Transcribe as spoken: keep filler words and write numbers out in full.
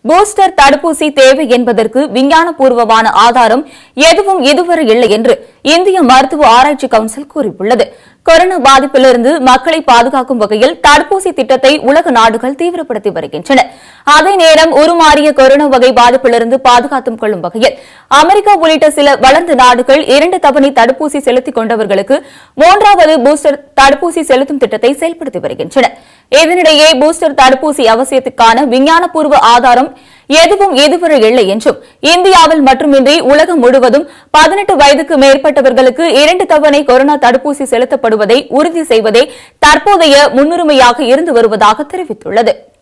Booster தடுப்பூசி தேவை என்பதற்கு விஞ்ஞானபூர்வமான ஆதாரம் எதுவும் இதுவரை இல்லை என்று இந்திய மருத்துவ ஆராய்ச்சி கவுன்சில் கூறியுள்ளது. கொரோனா பாதிப்பிலிருந்து மக்களை பாதுகாக்கும் வகையில் தடுப்பூசி திட்டத்தை உலக நாடுகள் தீவிரப்படுத்தி வருகின்றன. அதே நேரம் உருமாறிய கொரோனா வகை பாதிப்பிலிருந்து பாதுகாத்துக் கொள்ளும் வகையில் அமெரிக்கா உள்ளிட்ட சில வளர்ந்த நாடுகள் இரண்டு தவணை தடுப்பூசி செலுத்திக் கொண்டவர்களுக்கு மூன்றாவது பூஸ்டர் தடுப்பூசி செலுத்தும் திட்டத்தை செயல்படுத்தி வருகின்றன. இதனிடையே பூஸ்டர் தடுப்பூசி அவசியத்துக்கான விஞ்ஞானபூர்வ ஆதாரம் எதுவும் இதுவரை இல்லை என்றும் இந்தியாவில் மட்டுமின்றி உலகம் முழுவதும் பதினெட்டு வயதுக்கு மேற்பட்டவர்களுக்கு இரண்டு தவணை கொரோனா தடுப்பூசி செலுத்தப்படுவதை உறுதி செய்வதே தற்போதைய முன்னுரிமையாக இருந்து வருவதாக தெரிவித்துள்ளது.